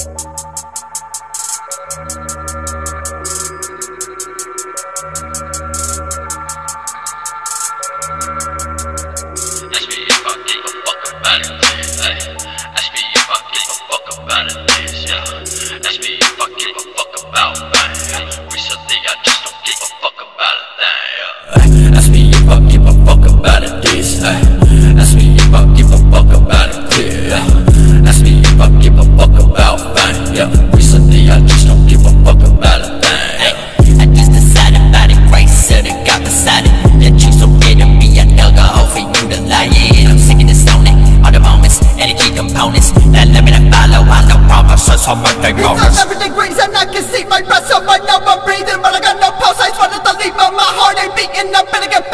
Everything green and I can see my breath, so I know I'm breathing, but I got no pulse. I just wanted to leave, but my heart ain't beating. I'm gonna get